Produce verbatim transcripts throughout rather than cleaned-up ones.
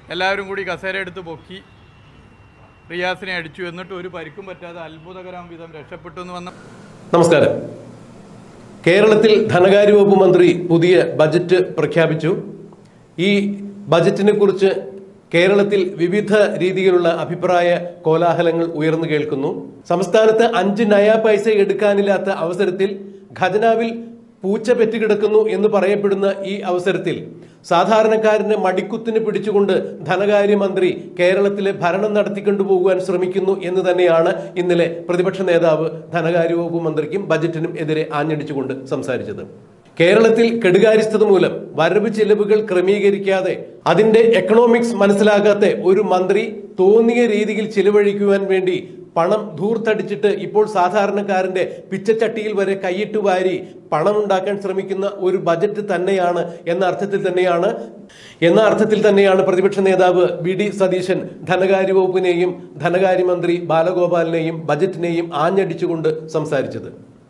എല്ലാവരും കൂടി കസേര എടുത്ത് പൊക്കി റിയാസിനെ അടിച്ചു. എന്നിട്ട് ഒരു പരിക്കും പറ്റാതെ അത്ഭുതകരം വിധം രക്ഷപ്പെട്ടു എന്ന് വന്ന. നമസ്കാരം. കേരളത്തിൽ ധനകാര്യ വകുപ്പ് മന്ത്രി പുതിയ ബജറ്റ് പ്രഖ്യാപിച്ചു. ഈ ബജറ്റിനെ കുറിച്ച് കേരളത്തിൽ വിവിധ രീതിയിലുള്ള അഭിപ്രായ കോലാഹലങ്ങൾ ഉയർന്നു കേൾക്കുന്നു. സംസ്ഥാനത്ത് അഞ്ച് നയാ പൈസ എടുക്കാനില്ലാത്ത അവസരത്തിൽ ഖജനാവിൽ പൂച്ച പെറ്റുകിടക്കുന്നു എന്ന് പറയപ്പെടുന്ന ഈ അവസരത്തിൽ സാധാരണക്കാരന്റെ മടിക്കുത്തിന് പിടിച്ചുകൊണ്ട് ധനകാര്യമന്ത്രി കേരളത്തിലെ ഭരണം നടത്തിക്കൊണ്ടുപോകുവാൻ ശ്രമിക്കുന്നു എന്ന് തന്നെയാണ് ഇന്നലെ പ്രതിപക്ഷ നേതാവ് ധനകാര്യ വകുപ്പ് മന്ത്രിക്കും ബജറ്റിനും എതിരെ ആഞ്ഞടിച്ചുകൊണ്ട് സംസാരിച്ചത്. കേരളത്തിൽ കെടുകാര്യസ്ഥത മൂലം വരവ് ചെലവുകൾ ക്രമീകരിക്കാതെ അതിന്റെ എക്കണോമിക്സ് മനസ്സിലാകാത്ത ഒരു മന്ത്രി തോന്നിയ രീതിയിൽ ചിലവഴിക്കുവാൻ വേണ്ടി പണം ധൂർത്തടിച്ചിട്ട് ഇപ്പോൾ സാധാരണക്കാരന്റെ പിച്ചച്ചട്ടിയിൽ വരെ കൈയിട്ട് വാരി പണമുണ്ടാക്കാൻ ശ്രമിക്കുന്ന ഒരു ബജറ്റ് തന്നെയാണ് എന്ന അർത്ഥത്തിൽ തന്നെയാണ് എന്ന അർത്ഥത്തിൽ തന്നെയാണ് പ്രതിപക്ഷ നേതാവ് വി ഡി സതീശൻ ധനകാര്യ വകുപ്പിനെയും ധനകാര്യമന്ത്രി ബാലഗോപാലിനെയും ബജറ്റിനെയും ആഞ്ഞടിച്ചുകൊണ്ട് സംസാരിച്ചത്.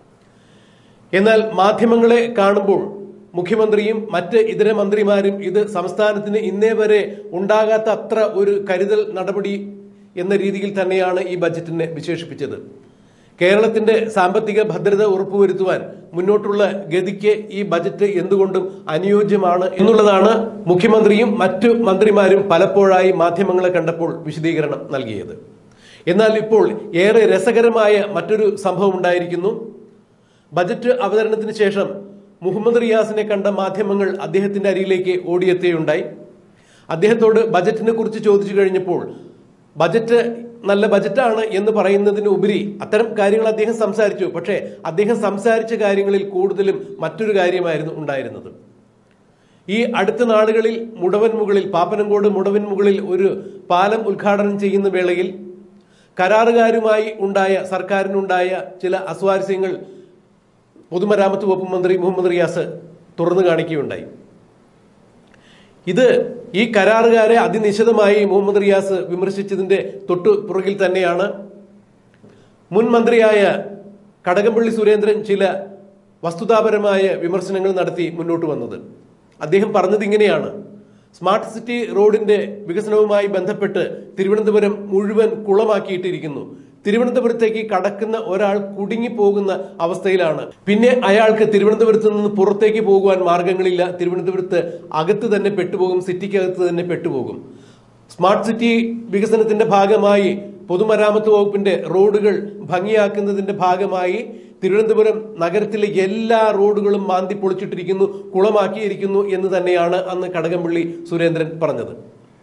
എന്നാൽ മാധ്യമങ്ങളെ കാണുമ്പോൾ മുഖ്യമന്ത്രിയും മറ്റ് ഇതര മന്ത്രിമാരും ഇത് സംസ്ഥാനത്തിന് ഇന്നേ വരെ ഉണ്ടാകാത്ത അത്ര ഒരു കരുതൽ നടപടി എന്ന രീതിയിൽ തന്നെയാണ് ഈ ബജറ്റിനെ വിശേഷിപ്പിച്ചത്. കേരളത്തിന്റെ സാമ്പത്തിക ഭദ്രത ഉറപ്പുവരുത്തുവാൻ മുന്നോട്ടുള്ള ഗതിക്ക് ഈ ബജറ്റ് എന്തുകൊണ്ടും അനുയോജ്യമാണ് എന്നുള്ളതാണ് മുഖ്യമന്ത്രിയും മറ്റു മന്ത്രിമാരും പലപ്പോഴായി മാധ്യമങ്ങളെ കണ്ടപ്പോൾ വിശദീകരണം നൽകിയത്. എന്നാൽ ഇപ്പോൾ ഏറെ രസകരമായ മറ്റൊരു സംഭവം ഉണ്ടായിരിക്കുന്നു. ബജറ്റ് അവതരണത്തിന് ശേഷം മുഹമ്മദ് റിയാസിനെ കണ്ട മാധ്യമങ്ങൾ അദ്ദേഹത്തിന്റെ അരികിലേക്ക് ഓടിയെത്തുകയുണ്ടായി. അദ്ദേഹത്തോട് ബജറ്റിനെ കുറിച്ച് ചോദിച്ചു കഴിഞ്ഞപ്പോൾ ബജറ്റ് നല്ല ബജറ്റാണ് എന്ന് പറയുന്നതിന് ഉപരി അത്തരം കാര്യങ്ങൾ അദ്ദേഹം സംസാരിച്ചു. പക്ഷേ അദ്ദേഹം സംസാരിച്ച കാര്യങ്ങളിൽ കൂടുതലും മറ്റൊരു കാര്യമായിരുന്നു ഉണ്ടായിരുന്നത്. ഈ അടുത്ത നാളുകളിൽ മുടവൻ മുകളിൽ പാപ്പനംകോട് മുടവൻ മുകളിൽ ഒരു പാലം ഉദ്ഘാടനം ചെയ്യുന്ന വേളയിൽ കരാറുകാരുമായി ഉണ്ടായ സർക്കാരിനുണ്ടായ ചില അസ്വാരസ്യങ്ങൾ പൊതുമരാമത്ത് വകുപ്പ് മന്ത്രി മുഹമ്മദ് റിയാസ് തുറന്നു കാണിക്കുകയുണ്ടായി. ഇത് ഈ കരാറുകാരെ അതിനിശിതമായി മുഹമ്മദ് റിയാസ് വിമർശിച്ചതിന്റെ തൊട്ടു പുറകിൽ തന്നെയാണ് മുൻ മന്ത്രിയായ കടകംപള്ളി സുരേന്ദ്രൻ ചില വസ്തുതാപരമായ വിമർശനങ്ങൾ നടത്തി മുന്നോട്ട് വന്നത്. അദ്ദേഹം പറഞ്ഞത് ഇങ്ങനെയാണ്: സ്മാർട്ട് സിറ്റി റോഡിന്റെ വികസനവുമായി ബന്ധപ്പെട്ട് തിരുവനന്തപുരം മുഴുവൻ കുളമാക്കിയിട്ടിരിക്കുന്നു. തിരുവനന്തപുരത്തേക്ക് കടക്കുന്ന ഒരാൾ കുടുങ്ങിപ്പോകുന്ന അവസ്ഥയിലാണ്. പിന്നെ അയാൾക്ക് തിരുവനന്തപുരത്ത് നിന്ന് പുറത്തേക്ക് പോകുവാൻ മാർഗങ്ങളില്ല. തിരുവനന്തപുരത്ത് അകത്ത് തന്നെ പെട്ടുപോകും, സിറ്റിക്കകത്ത് തന്നെ പെട്ടുപോകും. സ്മാർട്ട് സിറ്റി വികസനത്തിന്റെ ഭാഗമായി പൊതുമരാമത്ത് വകുപ്പിന്റെ റോഡുകൾ ഭംഗിയാക്കുന്നതിന്റെ ഭാഗമായി തിരുവനന്തപുരം നഗരത്തിലെ എല്ലാ റോഡുകളും മാന്തി പൊളിച്ചിട്ടിരിക്കുന്നു, കുളമാക്കിയിരിക്കുന്നു എന്ന് തന്നെയാണ് അന്ന് കടകംപള്ളി സുരേന്ദ്രൻ പറഞ്ഞത്.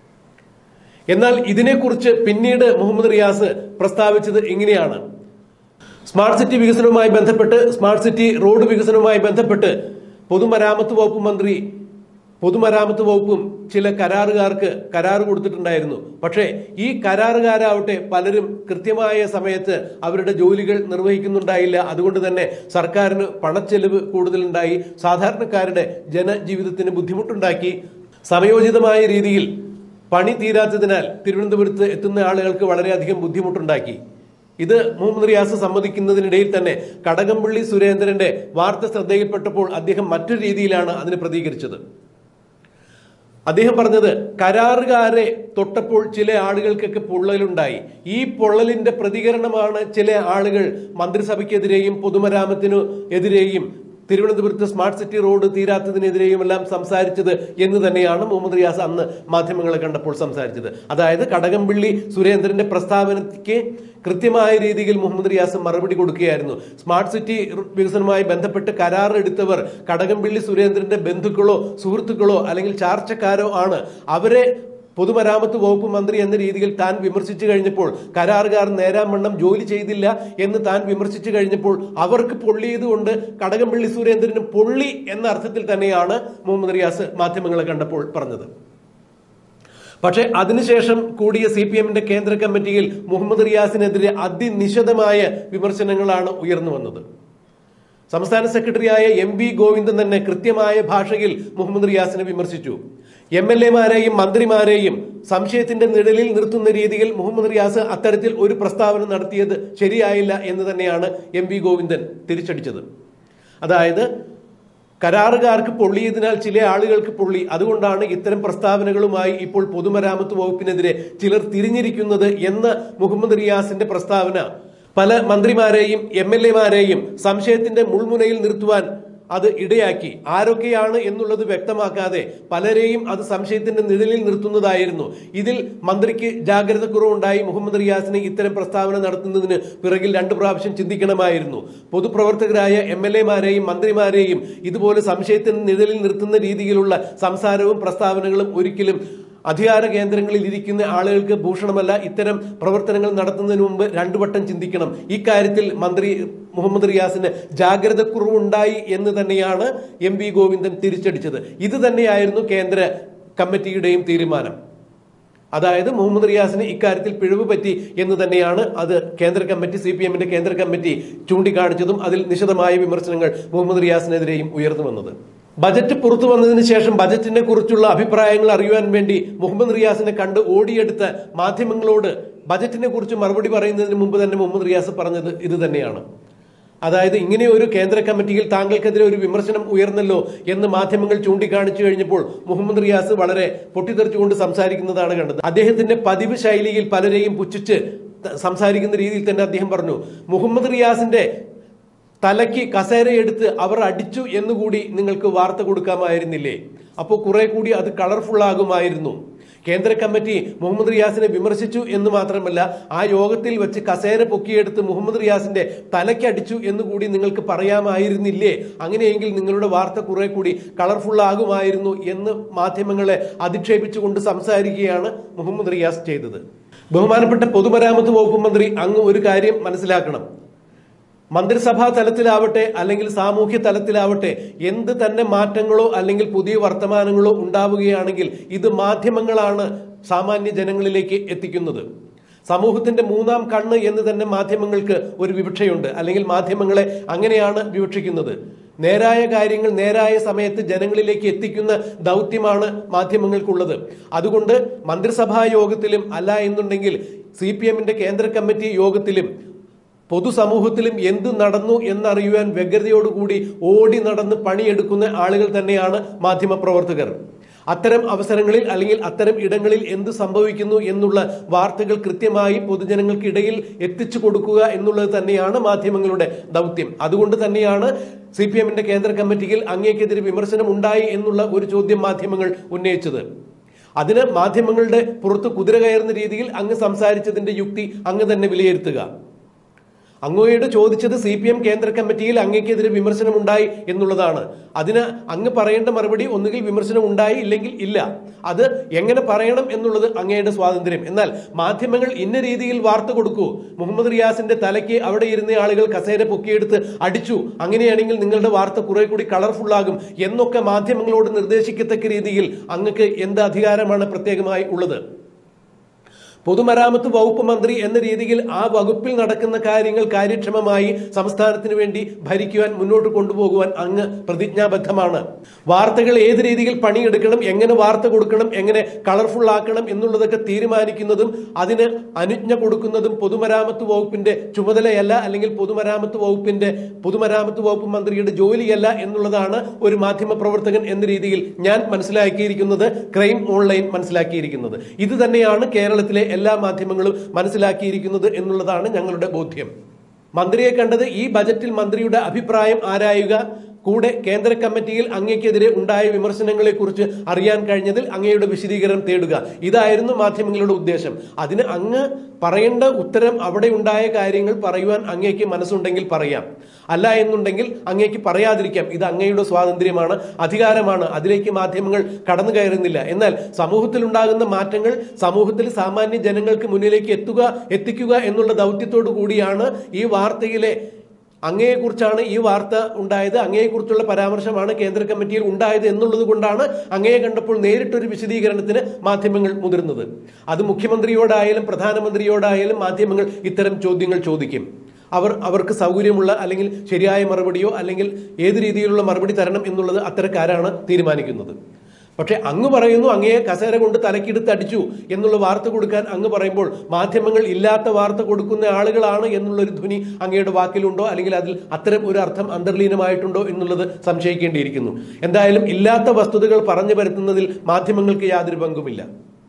എന്നാൽ ഇതിനെക്കുറിച്ച് പിന്നീട് മുഹമ്മദ് റിയാസ് പ്രസ്താവിച്ചത് ഇങ്ങനെയാണ്: സ്മാർട്ട് സിറ്റി വികസനവുമായി ബന്ധപ്പെട്ട് സ്മാർട്ട് സിറ്റി റോഡ് വികസനവുമായി ബന്ധപ്പെട്ട് പൊതുമരാമത്ത് വകുപ്പ് മന്ത്രി പൊതുമരാമത്ത് വകുപ്പും ചില കരാറുകാർക്ക് കരാർ കൊടുത്തിട്ടുണ്ടായിരുന്നു. പക്ഷേ ഈ കരാറുകാരാവട്ടെ പലരും കൃത്യമായ സമയത്ത് അവരുടെ ജോലികൾ നിർവഹിക്കുന്നുണ്ടായില്ല. അതുകൊണ്ട് തന്നെ സർക്കാരിന് പണച്ചെലവ് കൂടുതലുണ്ടായി, സാധാരണക്കാരുടെ ജനജീവിതത്തിന് ബുദ്ധിമുട്ടുണ്ടാക്കി. സമയോചിതമായ രീതിയിൽ പണി തീരാത്തതിനാൽ തിരുവനന്തപുരത്ത് എത്തുന്ന ആളുകൾക്ക് വളരെയധികം ബുദ്ധിമുട്ടുണ്ടാക്കി. ഇത് മുഹമ്മദ് റിയാസ് സമ്മതിക്കുന്നതിനിടയിൽ തന്നെ കടകംപള്ളി സുരേന്ദ്രന്റെ വാർത്ത ശ്രദ്ധയിൽപ്പെട്ടപ്പോൾ അദ്ദേഹം മറ്റൊരു രീതിയിലാണ് അതിന് പ്രതികരിച്ചത്. അദ്ദേഹം പറഞ്ഞത്, കരാറുകാരെ തൊട്ടപ്പോൾ ചില ആളുകൾക്കൊക്കെ പൊള്ളലുണ്ടായി. ഈ പൊള്ളലിന്റെ പ്രതികരണമാണ് ചില ആളുകൾ മന്ത്രിസഭയ്ക്കെതിരെയും പൊതുമരാമത്തിനു എതിരെയും തിരുവനന്തപുരത്ത് സ്മാർട്ട് സിറ്റി റോഡ് തീരാത്തതിനെതിരെയും എല്ലാം സംസാരിച്ചത് എന്ന് തന്നെയാണ് മുഹമ്മദ് റിയാസ് അന്ന് മാധ്യമങ്ങളെ കണ്ടപ്പോൾ സംസാരിച്ചത്. അതായത് കടകംപള്ളി സുരേന്ദ്രന്റെ പ്രസ്താവനയ്ക്ക് കൃത്യമായ രീതിയിൽ മുഹമ്മദ് റിയാസ് മറുപടി കൊടുക്കുകയായിരുന്നു. സ്മാർട്ട് സിറ്റി വികസനവുമായി ബന്ധപ്പെട്ട് കരാർ എടുത്തവർ കടകംപള്ളി സുരേന്ദ്രന്റെ ബന്ധുക്കളോ സുഹൃത്തുക്കളോ അല്ലെങ്കിൽ ചാർച്ചക്കാരോ ആണ്. അവരെ പൊതുമരാമത്ത് വകുപ്പ് മന്ത്രി എന്ന രീതിയിൽ താൻ വിമർശിച്ചു കഴിഞ്ഞപ്പോൾ, കരാറുകാർ നേരാവണ്ണം ജോലി ചെയ്തില്ല എന്ന് താൻ വിമർശിച്ചു കഴിഞ്ഞപ്പോൾ അവർക്ക് പൊള്ളിയതുകൊണ്ട് കടകംപള്ളി സുരേന്ദ്രന് പൊള്ളി എന്ന അർത്ഥത്തിൽ തന്നെയാണ് മുഹമ്മദ് റിയാസ് മാധ്യമങ്ങളെ കണ്ടപ്പോൾ പറഞ്ഞത്. പക്ഷെ അതിനുശേഷം കൂടിയ സി പി എമ്മിന്റെ കേന്ദ്ര കമ്മിറ്റിയിൽ മുഹമ്മദ് റിയാസിനെതിരെ അതിനിശിതമായ വിമർശനങ്ങളാണ് ഉയർന്നു വന്നത്. സംസ്ഥാന സെക്രട്ടറിയായ എം വി ഗോവിന്ദൻ തന്നെ കൃത്യമായ ഭാഷയിൽ മുഹമ്മദ് റിയാസിനെ വിമർശിച്ചു. എം എൽ എമാരെയും മന്ത്രിമാരെയും സംശയത്തിന്റെ നിഴലിൽ നിർത്തുന്ന രീതിയിൽ മുഹമ്മദ് റിയാസ് അത്തരത്തിൽ ഒരു പ്രസ്താവന നടത്തിയത് ശരിയായില്ല എന്ന് തന്നെയാണ് എം വി ഗോവിന്ദൻ തിരിച്ചടിച്ചത്. അതായത് കരാറുകാർക്ക് പൊള്ളിയതിനാൽ ചില ആളുകൾക്ക് പൊള്ളി. അതുകൊണ്ടാണ് ഇത്തരം പ്രസ്താവനകളുമായി ഇപ്പോൾ പൊതുമരാമത്ത് വകുപ്പിനെതിരെ ചിലർ തിരിഞ്ഞിരിക്കുന്നത് എന്ന മുഹമ്മദ് റിയാസിന്റെ പ്രസ്താവന പല മന്ത്രിമാരെയും എം എൽ എമാരെയും സംശയത്തിന്റെ മുൾമുനയിൽ നിർത്തുവാൻ അത് ഇടയാക്കി. ആരൊക്കെയാണ് എന്നുള്ളത് വ്യക്തമാക്കാതെ പലരെയും അത് സംശയത്തിന്റെ നിഴലിൽ നിർത്തുന്നതായിരുന്നു. ഇതിൽ മന്ത്രിക്ക് ജാഗ്രത കുറവുണ്ടായി. മുഹമ്മദ് റിയാസിനെ ഇത്തരം പ്രസ്താവന നടത്തുന്നതിന് പിറകിൽ രണ്ടു പ്രാവശ്യം ചിന്തിക്കണമായിരുന്നു. പൊതുപ്രവർത്തകരായ എം എൽ എമാരെയും മന്ത്രിമാരെയും ഇതുപോലെ സംശയത്തിന്റെ നിഴലിൽ നിർത്തുന്ന രീതിയിലുള്ള സംസാരവും പ്രസ്താവനകളും ഒരിക്കലും അധികാര കേന്ദ്രങ്ങളിൽ ഇരിക്കുന്ന ആളുകൾക്ക് ഭൂഷണമല്ല. ഇത്തരം പ്രവർത്തനങ്ങൾ നടത്തുന്നതിന് മുമ്പ് രണ്ടു വട്ടം ചിന്തിക്കണം. ഇക്കാര്യത്തിൽ മന്ത്രി മുഹമ്മദ് റിയാസിന് ജാഗ്രത കുറവുണ്ടായി എന്ന് തന്നെയാണ് എം വി ഗോവിന്ദൻ തിരിച്ചടിച്ചത്. ഇത് തന്നെയായിരുന്നു കേന്ദ്ര കമ്മിറ്റിയുടെയും തീരുമാനം. അതായത് മുഹമ്മദ് റിയാസിന് ഇക്കാര്യത്തിൽ പിഴവ് പറ്റി എന്ന് തന്നെയാണ് അത് കേന്ദ്ര കമ്മിറ്റി സി പി എമ്മിന്റെ കേന്ദ്ര കമ്മിറ്റി ചൂണ്ടിക്കാണിച്ചതും അതിൽ നിശിതമായ വിമർശനങ്ങൾ മുഹമ്മദ് റിയാസിനെതിരെയും ഉയർന്നു വന്നത്. ബജറ്റ് പുറത്തു വന്നതിന് ശേഷം ബജറ്റിനെ കുറിച്ചുള്ള അഭിപ്രായങ്ങൾ അറിയുവാൻ വേണ്ടി മുഹമ്മദ് റിയാസിനെ കണ്ട് ഓടിയെടുത്ത മാധ്യമങ്ങളോട് ബജറ്റിനെ കുറിച്ച് മറുപടി പറയുന്നതിന് മുമ്പ് തന്നെ മുഹമ്മദ് റിയാസ് പറഞ്ഞത് ഇത് തന്നെയാണ്. അതായത് ഇങ്ങനെ ഒരു കേന്ദ്ര കമ്മിറ്റിയിൽ താങ്കൾക്കെതിരെ ഒരു വിമർശനം ഉയർന്നല്ലോ എന്ന് മാധ്യമങ്ങൾ ചൂണ്ടിക്കാണിച്ചു കഴിഞ്ഞപ്പോൾ മുഹമ്മദ് റിയാസ് വളരെ പൊട്ടിത്തെറിച്ചുകൊണ്ട് സംസാരിക്കുന്നതാണ് കണ്ടത്. അദ്ദേഹത്തിന്റെ പതിവ് ശൈലിയിൽ പലരെയും പുച്ഛിച്ച് സംസാരിക്കുന്ന രീതിയിൽ തന്നെ അദ്ദേഹം പറഞ്ഞു, മുഹമ്മദ് റിയാസിന്റെ തലയ്ക്ക് കസേരയെടുത്ത് അവർ അടിച്ചു എന്നുകൂടി നിങ്ങൾക്ക് വാർത്ത കൊടുക്കാമായിരുന്നില്ലേ? അപ്പോൾ കുറെ കൂടി അത് കളർഫുൾ ആകുമായിരുന്നു. കേന്ദ്ര കമ്മിറ്റി മുഹമ്മദ് റിയാസിനെ വിമർശിച്ചു എന്ന് മാത്രമല്ല, ആ യോഗത്തിൽ വെച്ച് കസേര പൊക്കിയെടുത്ത് മുഹമ്മദ് റിയാസിന്റെ തലയ്ക്ക് അടിച്ചു എന്നുകൂടി നിങ്ങൾക്ക് പറയാമായിരുന്നില്ലേ? അങ്ങനെയെങ്കിൽ നിങ്ങളുടെ വാർത്ത കുറെ കൂടി കളർഫുൾ ആകുമായിരുന്നു എന്ന് മാധ്യമങ്ങളെ അധിക്ഷേപിച്ചുകൊണ്ട് സംസാരിക്കുകയാണ് മുഹമ്മദ് റിയാസ് ചെയ്തത്. ബഹുമാനപ്പെട്ട പൊതുമരാമത്ത് വകുപ്പ് മന്ത്രി അങ്ങ് ഒരു കാര്യം മനസ്സിലാക്കണം. മന്ത്രിസഭാ തലത്തിലാവട്ടെ അല്ലെങ്കിൽ സാമൂഹ്യ തലത്തിലാവട്ടെ എന്ത് തന്നെ മാറ്റങ്ങളോ അല്ലെങ്കിൽ പുതിയ വർത്തമാനങ്ങളോ ഉണ്ടാവുകയാണെങ്കിൽ ഇത് മാധ്യമങ്ങളാണ് സാമാന്യ ജനങ്ങളിലേക്ക് എത്തിക്കുന്നത്. സമൂഹത്തിന്റെ മൂന്നാം കണ്ണ് എന്ന് തന്നെ മാധ്യമങ്ങൾക്ക് ഒരു വിവക്ഷയുണ്ട്, അല്ലെങ്കിൽ മാധ്യമങ്ങളെ അങ്ങനെയാണ് വിവക്ഷിക്കുന്നത്. നേരായ കാര്യങ്ങൾ നേരായ സമയത്ത് ജനങ്ങളിലേക്ക് എത്തിക്കുന്ന ദൗത്യമാണ് മാധ്യമങ്ങൾക്കുള്ളത്. അതുകൊണ്ട് മന്ത്രിസഭാ യോഗത്തിലും അല്ല എന്നുണ്ടെങ്കിൽ സി പി എമ്മിന്റെ കേന്ദ്ര കമ്മിറ്റി യോഗത്തിലും പൊതുസമൂഹത്തിലും എന്ത് നടന്നു എന്നറിയുവാൻ വ്യഗ്രതയോടുകൂടി ഓടി നടന്ന് പണിയെടുക്കുന്ന ആളുകൾ തന്നെയാണ് മാധ്യമപ്രവർത്തകർ. അത്തരം അവസരങ്ങളിൽ അല്ലെങ്കിൽ അത്തരം ഇടങ്ങളിൽ എന്ത് സംഭവിക്കുന്നു എന്നുള്ള വാർത്തകൾ കൃത്യമായി പൊതുജനങ്ങൾക്കിടയിൽ എത്തിച്ചു കൊടുക്കുക എന്നുള്ളത് തന്നെയാണ് മാധ്യമങ്ങളുടെ ദൗത്യം. അതുകൊണ്ട് തന്നെയാണ് സി പി എമ്മിന്റെ കേന്ദ്ര കമ്മിറ്റിയിൽ അങ്ങേക്കെതിരെ വിമർശനം ഉണ്ടായി എന്നുള്ള ഒരു ചോദ്യം മാധ്യമങ്ങൾ ഉന്നയിച്ചത്. അതിന് മാധ്യമങ്ങളുടെ പുറത്ത് കുതിര കയറുന്ന രീതിയിൽ അങ്ങ് സംസാരിച്ചതിന്റെ യുക്തി അങ്ങ് തന്നെ വിലയിരുത്തുക. അങ്ങോയോട് ചോദിച്ചത് സി പി എം കേന്ദ്ര കമ്മിറ്റിയിൽ അങ്ങേക്കെതിരെ വിമർശനം ഉണ്ടായി എന്നുള്ളതാണ്. അതിന് അങ്ങ് പറയേണ്ട മറുപടി ഒന്നുകിൽ വിമർശനം ഉണ്ടായി ഇല്ലെങ്കിൽ ഇല്ല. അത് എങ്ങനെ പറയണം എന്നുള്ളത് അങ്ങയുടെ സ്വാതന്ത്ര്യം. എന്നാൽ മാധ്യമങ്ങൾ ഇന്ന രീതിയിൽ വാർത്ത കൊടുക്കൂ, മുഹമ്മദ് റിയാസിന്റെ തലയ്ക്ക് അവിടെ ഇരുന്ന ആളുകൾ കസേര പൊക്കിയെടുത്ത് അടിച്ചു, അങ്ങനെയാണെങ്കിൽ നിങ്ങളുടെ വാർത്ത കുറെ കൂടി കളർഫുൾ ആകും എന്നൊക്കെ മാധ്യമങ്ങളോട് നിർദ്ദേശിക്കത്തക്ക രീതിയിൽ അങ്ങക്ക് എന്ത് അധികാരമാണ് പ്രത്യേകമായി ഉള്ളത്? പൊതുമരാമത്ത് വകുപ്പ് മന്ത്രി എന്ന രീതിയിൽ ആ വകുപ്പിൽ നടക്കുന്ന കാര്യങ്ങൾ കാര്യക്ഷമമായി സംസ്ഥാനത്തിന് വേണ്ടി ഭരിക്കുവാൻ മുന്നോട്ട് കൊണ്ടുപോകുവാൻ അങ്ങ് പ്രതിജ്ഞാബദ്ധമാണ്. വാർത്തകൾ ഏത് രീതിയിൽ പണിയെടുക്കണം, എങ്ങനെ വാർത്ത കൊടുക്കണം, എങ്ങനെ കളർഫുൾ ആക്കണം എന്നുള്ളതൊക്കെ തീരുമാനിക്കുന്നതും അതിന് അനുജ്ഞ കൊടുക്കുന്നതും പൊതുമരാമത്ത് വകുപ്പിന്റെ ചുമതലയല്ല, അല്ലെങ്കിൽ പൊതുമരാമത്ത് വകുപ്പിന്റെ പൊതുമരാമത്ത് വകുപ്പ് മന്ത്രിയുടെ ജോലിയല്ല എന്നുള്ളതാണ് ഒരു മാധ്യമ പ്രവർത്തകൻ എന്ന രീതിയിൽ ഞാൻ മനസ്സിലാക്കിയിരിക്കുന്നത്, ക്രൈം ഓൺലൈൻ മനസ്സിലാക്കിയിരിക്കുന്നത്. ഇത് തന്നെയാണ് കേരളത്തിലെ എല്ലാ മാധ്യമങ്ങളും മനസ്സിലാക്കിയിരിക്കുന്നത് എന്നുള്ളതാണ് ഞങ്ങളുടെ ബോധ്യം. മന്ത്രിയെ കണ്ടത് ഈ ബജറ്റിൽ മന്ത്രിയുടെ അഭിപ്രായം ആരായുക, കൂടെ കേന്ദ്ര കമ്മിറ്റിയിൽ അങ്ങേക്കെതിരെ ഉണ്ടായ വിമർശനങ്ങളെ കുറിച്ച് അറിയാൻ കഴിഞ്ഞതിൽ അങ്ങയുടെ വിശദീകരണം തേടുക, ഇതായിരുന്നു മാധ്യമങ്ങളുടെ ഉദ്ദേശം. അതിന് അങ്ങ് പറയേണ്ട ഉത്തരം അവിടെ ഉണ്ടായ കാര്യങ്ങൾ പറയുവാൻ അങ്ങേക്ക് മനസ്സുണ്ടെങ്കിൽ പറയാം, അല്ല എന്നുണ്ടെങ്കിൽ അങ്ങേക്ക് പറയാതിരിക്കാം. ഇത് അങ്ങയുടെ സ്വാതന്ത്ര്യമാണ്, അധികാരമാണ്. അതിലേക്ക് മാധ്യമങ്ങൾ കടന്നു കയറുന്നില്ല. എന്നാൽ സമൂഹത്തിൽ ഉണ്ടാകുന്ന മാറ്റങ്ങൾ സമൂഹത്തിൽ സാമാന്യ ജനങ്ങൾക്ക് മുന്നിലേക്ക് എത്തുക എത്തിക്കുക എന്നുള്ള ദൗത്യത്തോടു കൂടിയാണ് ഈ വാർത്തയിലെ അങ്ങയെക്കുറിച്ചാണ് ഈ വാർത്ത ഉണ്ടായത്, അങ്ങയെക്കുറിച്ചുള്ള പരാമർശമാണ് കേന്ദ്ര കമ്മിറ്റിയിൽ ഉണ്ടായത് എന്നുള്ളത് കൊണ്ടാണ് അങ്ങയെ കണ്ടപ്പോൾ നേരിട്ടൊരു വിശദീകരണത്തിന് മാധ്യമങ്ങൾ മുതിർന്നത്. അത് മുഖ്യമന്ത്രിയോടായാലും പ്രധാനമന്ത്രിയോടായാലും മാധ്യമങ്ങൾ ഇത്തരം ചോദ്യങ്ങൾ ചോദിക്കും. അവർ അവർക്ക് സൗകര്യമുള്ള അല്ലെങ്കിൽ ശരിയായ മറുപടിയോ അല്ലെങ്കിൽ ഏത് രീതിയിലുള്ള മറുപടി തരണം എന്നുള്ളത് അത്തരക്കാരാണ് തീരുമാനിക്കുന്നത്. പക്ഷെ അങ്ങ് പറയുന്നു അങ്ങയെ കസേര കൊണ്ട് തലക്കെടുത്ത് അടിച്ചു എന്നുള്ള വാർത്ത കൊടുക്കാൻ അങ്ങ് പറയുമ്പോൾ മാധ്യമങ്ങൾ ഇല്ലാത്ത വാർത്ത കൊടുക്കുന്ന ആളുകളാണ് എന്നുള്ളൊരു ധ്വനി അങ്ങയുടെ വാക്കിലുണ്ടോ, അല്ലെങ്കിൽ അതിൽ അത്തരം ഒരു അർത്ഥം അന്തർലീനമായിട്ടുണ്ടോ എന്നുള്ളത് സംശയിക്കേണ്ടിയിരിക്കുന്നു. എന്തായാലും ഇല്ലാത്ത വസ്തുതകൾ പറഞ്ഞു വരുത്തുന്നതിൽ മാധ്യമങ്ങൾക്ക് യാതൊരു പങ്കുമില്ല.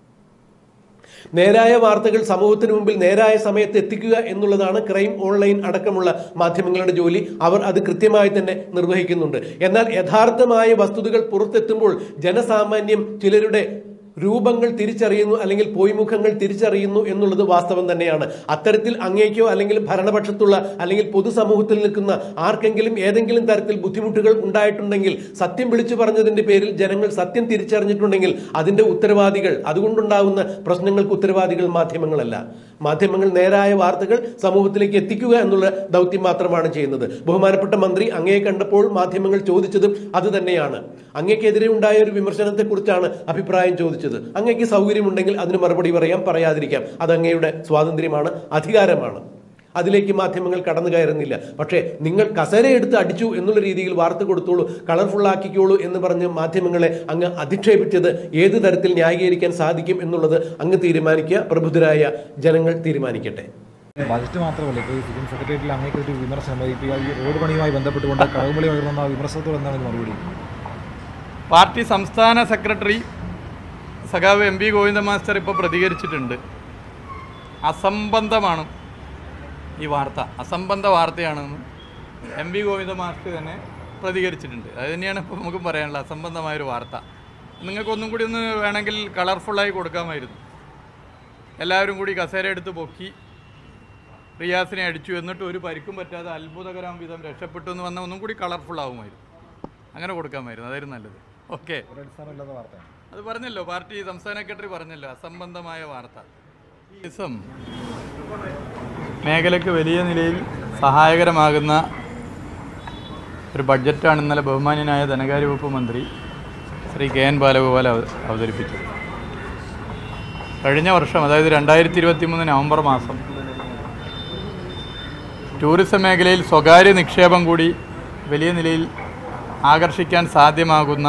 നേരായ വാർത്തകൾ സമൂഹത്തിന് മുമ്പിൽ നേരായ സമയത്ത് എത്തിക്കുക എന്നുള്ളതാണ് ക്രൈം ഓൺലൈൻ അടക്കമുള്ള മാധ്യമങ്ങളുടെ ജോലി. അവർ അത് കൃത്യമായി തന്നെ നിർവഹിക്കുന്നുണ്ട്. എന്നാൽ യഥാർത്ഥമായ വസ്തുതകൾ പുറത്തെത്തുമ്പോൾ ജനസാമാന്യം ചിലരുടെ രൂപങ്ങൾ തിരിച്ചറിയുന്നു, അല്ലെങ്കിൽ പോയിമുഖങ്ങൾ തിരിച്ചറിയുന്നു എന്നുള്ളത് വാസ്തവം തന്നെയാണ്. അത്തരത്തിൽ അങ്ങേക്കോ അല്ലെങ്കിൽ ഭരണപക്ഷത്തുള്ള അല്ലെങ്കിൽ പൊതുസമൂഹത്തിൽ നിൽക്കുന്ന ആർക്കെങ്കിലും ഏതെങ്കിലും തരത്തിൽ ബുദ്ധിമുട്ടുകൾ ഉണ്ടായിട്ടുണ്ടെങ്കിൽ, സത്യം വിളിച്ചു പറഞ്ഞതിന്റെ പേരിൽ ജനങ്ങൾ സത്യം തിരിച്ചറിഞ്ഞിട്ടുണ്ടെങ്കിൽ അതിന്റെ ഉത്തരവാദികൾ, അതുകൊണ്ടുണ്ടാകുന്ന പ്രശ്നങ്ങൾക്ക് ഉത്തരവാദികൾ മാധ്യമങ്ങളല്ല. മാധ്യമങ്ങൾ നേരായ വാർത്തകൾ സമൂഹത്തിലേക്ക് എത്തിക്കുക എന്നുള്ള ദൗത്യം മാത്രമാണ് ചെയ്യുന്നത്. ബഹുമാനപ്പെട്ട മന്ത്രി അങ്ങയെ കണ്ടപ്പോൾ മാധ്യമങ്ങൾ ചോദിച്ചതും അത് തന്നെയാണ്. അങ്ങേക്കെതിരെ ഉണ്ടായ ഒരു വിമർശനത്തെ കുറിച്ചാണ് അഭിപ്രായം ചോദിച്ചത്. അങ്ങേക്ക് സൗകര്യമുണ്ടെങ്കിൽ അതിന് മറുപടി പറയാം, പറയാതിരിക്കാം. അത് അങ്ങയുടെ സ്വാതന്ത്ര്യമാണ്, അധികാരമാണ്. അതിലേക്ക് മാധ്യമങ്ങൾ കടന്നു കയറുന്നില്ല. പക്ഷേ നിങ്ങൾ കസേരയെടുത്ത് അടിച്ചു എന്നുള്ള രീതിയിൽ വാർത്ത കൊടുത്തോളൂ, കളർഫുൾ ആക്കിക്കോളൂ എന്ന് പറഞ്ഞ് മാധ്യമങ്ങളെ അങ്ങ് അധിക്ഷേപിച്ചത് ഏത് തരത്തിൽ ന്യായീകരിക്കാൻ സാധിക്കും എന്നുള്ളത് അങ്ങ് തീരുമാനിക്കുക, പ്രബുദ്ധരായ ജനങ്ങൾ തീരുമാനിക്കട്ടെ. ബജറ്റ് മാത്രമല്ല, ഇപ്പോൾ ഈ ചീഫ് സെക്രട്ടേറിയറ്റിൽ അങ്ങേക്ക് ഒരു വിമർശനം, ഇപ്പോൾ ഈ റോഡ് പണിയുമായി ബന്ധപ്പെട്ടുകൊണ്ട് കടകുമളി ഉയർന്ന വിമർശനത്തോട് എന്താണ് മറുപടി? പാർട്ടി സംസ്ഥാന സെക്രട്ടറി സഖാവ് എം പി ഗോവിന്ദ മാസ്റ്റർ ഇപ്പോൾ പ്രതികരിച്ചിട്ടുണ്ട്. അസംബന്ധമാണ് ഈ വാർത്ത, അസംബന്ധ വാർത്തയാണെന്ന് എം പി ഗോവിന്ദ മാസ്റ്റർ തന്നെ പ്രതികരിച്ചിട്ടുണ്ട്. അത് തന്നെയാണ് ഇപ്പോൾ നമുക്കും പറയാനുള്ളത്, അസംബന്ധമായൊരു വാർത്ത. നിങ്ങൾക്കൊന്നും കൂടി ഒന്ന് വേണമെങ്കിൽ കളർഫുള്ളായി കൊടുക്കാമായിരുന്നു. എല്ലാവരും കൂടി കസേര എടുത്ത് പൊക്കി റിയാസിനെ അടിച്ചു, എന്നിട്ട് ഒരു പരിക്കും പറ്റാതെ അത്ഭുതകരം വിധം രക്ഷപ്പെട്ടു എന്ന് വന്നാൽ ഒന്നും കൂടി കളർഫുൾ ആകുമായിരുന്നു. അങ്ങനെ കൊടുക്കാമായിരുന്നു, അതായിരുന്നു നല്ലത്. ഓക്കെ, അത് പറഞ്ഞല്ലോ, പാർട്ടി സംസ്ഥാന സെക്രട്ടറി പറഞ്ഞല്ലോ, അസംബന്ധമായ വാർത്ത. ദിവസം മേഖലയ്ക്ക് വലിയ നിലയിൽ സഹായകരമാകുന്ന ഒരു ബഡ്ജറ്റാണ് ഇന്നലെ ബഹുമാന്യനായ ധനകാര്യ വകുപ്പ് മന്ത്രി ശ്രീ കെ എൻ ബാലഗോപാൽ അവതരിപ്പിച്ചത്. കഴിഞ്ഞ വർഷം, അതായത് രണ്ടായിരത്തി ഇരുപത്തി മൂന്ന് നവംബർ മാസം ടൂറിസം മേഖലയിൽ സ്വകാര്യ നിക്ഷേപം കൂടി വലിയ നിലയിൽ ആകർഷിക്കാൻ സാധ്യമാകുന്ന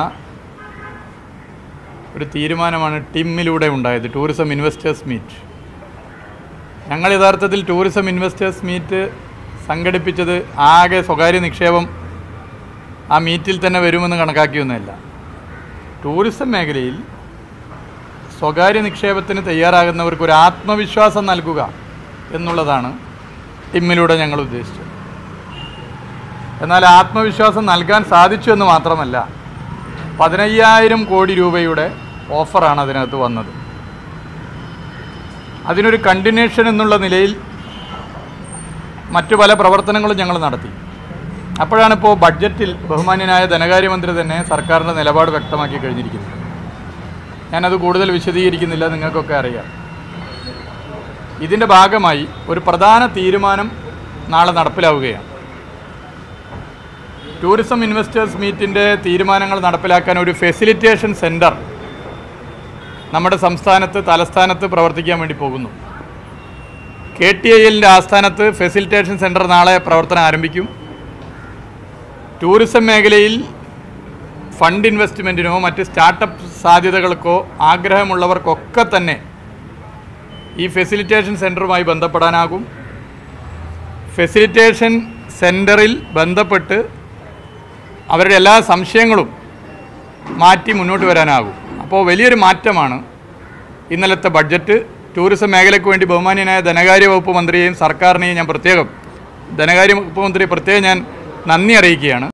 ഒരു തീരുമാനമാണ് ടിമ്മിലൂടെ ഉണ്ടായത്, ടൂറിസം ഇൻവെസ്റ്റേഴ്സ് മീറ്റ്. ഞങ്ങൾ യഥാർത്ഥത്തിൽ ടൂറിസം ഇൻവെസ്റ്റേഴ്സ് മീറ്റ് സംഘടിപ്പിച്ചത് ആകെ സ്വകാര്യ നിക്ഷേപം ആ മീറ്റിൽ തന്നെ വരുമെന്ന് കണക്കാക്കിയൊന്നുമല്ല. ടൂറിസം മേഖലയിൽ സ്വകാര്യ നിക്ഷേപത്തിന് തയ്യാറാകുന്നവർക്ക് ഒരു ആത്മവിശ്വാസം നൽകുക എന്നുള്ളതാണ് ടിമ്മിലൂടെ ഞങ്ങൾ ഉദ്ദേശിച്ചത്. എന്നാൽ ആത്മവിശ്വാസം നൽകാൻ സാധിച്ചു എന്ന് മാത്രമല്ല, പതിനയ്യായിരം കോടി രൂപയുടെ ഓഫറാണ് അതിനകത്ത് വന്നത്. അതിനൊരു കണ്ടിന്യൂഷൻ എന്നുള്ള നിലയിൽ മറ്റു പല പ്രവർത്തനങ്ങളും ഞങ്ങൾ നടത്തി. അപ്പോഴാണിപ്പോൾ ബഡ്ജറ്റിൽ ബഹുമാന്യനായ ധനകാര്യമന്ത്രി തന്നെ സർക്കാരിൻ്റെ നിലപാട് വ്യക്തമാക്കി കഴിഞ്ഞിരിക്കുന്നത്. ഞാനത് കൂടുതൽ വിശദീകരിക്കുന്നില്ല, നിങ്ങൾക്കൊക്കെ അറിയാം. ഇതിൻ്റെ ഭാഗമായി ഒരു പ്രധാന തീരുമാനം നാളെ നടപ്പിലാവുകയാണ്. ടൂറിസം ഇൻവെസ്റ്റേഴ്സ് മീറ്റിൻ്റെ തീരുമാനങ്ങൾ നടപ്പിലാക്കാൻ ഒരു ഫെസിലിറ്റേഷൻ സെൻറ്റർ നമ്മുടെ സംസ്ഥാനത്ത് തലസ്ഥാനത്ത് പ്രവർത്തിക്കാൻ വേണ്ടി പോകുന്നു. കെ ടി ഐ എല്ലിൻ്റെ ആസ്ഥാനത്ത് ഫെസിലിറ്റേഷൻ സെൻറ്റർ നാളെ പ്രവർത്തനം ആരംഭിക്കും. ടൂറിസം മേഖലയിൽ ഫണ്ട് ഇൻവെസ്റ്റ്മെൻറ്റിനോ മറ്റ് സ്റ്റാർട്ടപ്പ് സാധ്യതകൾക്കോ ആഗ്രഹമുള്ളവർക്കൊക്കെ തന്നെ ഈ ഫെസിലിറ്റേഷൻ സെൻറ്ററുമായി ബന്ധപ്പെടാനാകും. ഫെസിലിറ്റേഷൻ സെൻറ്ററിൽ ബന്ധപ്പെട്ട് അവരുടെ എല്ലാ സംശയങ്ങളും മാറ്റി മുന്നോട്ട് വരാനാകും. അപ്പോൾ വലിയൊരു മാറ്റമാണ് ഇന്നലത്തെ ബഡ്ജറ്റ്. ടൂറിസം മേഖലയ്ക്ക് വേണ്ടി ബഹുമാന്യനായ ധനകാര്യ വകുപ്പ് മന്ത്രിയെയും സർക്കാരിനെയും ഞാൻ പ്രത്യേകം ധനകാര്യ വകുപ്പ് മന്ത്രിയെ പ്രത്യേകം ഞാൻ നന്ദി അറിയിക്കുകയാണ്.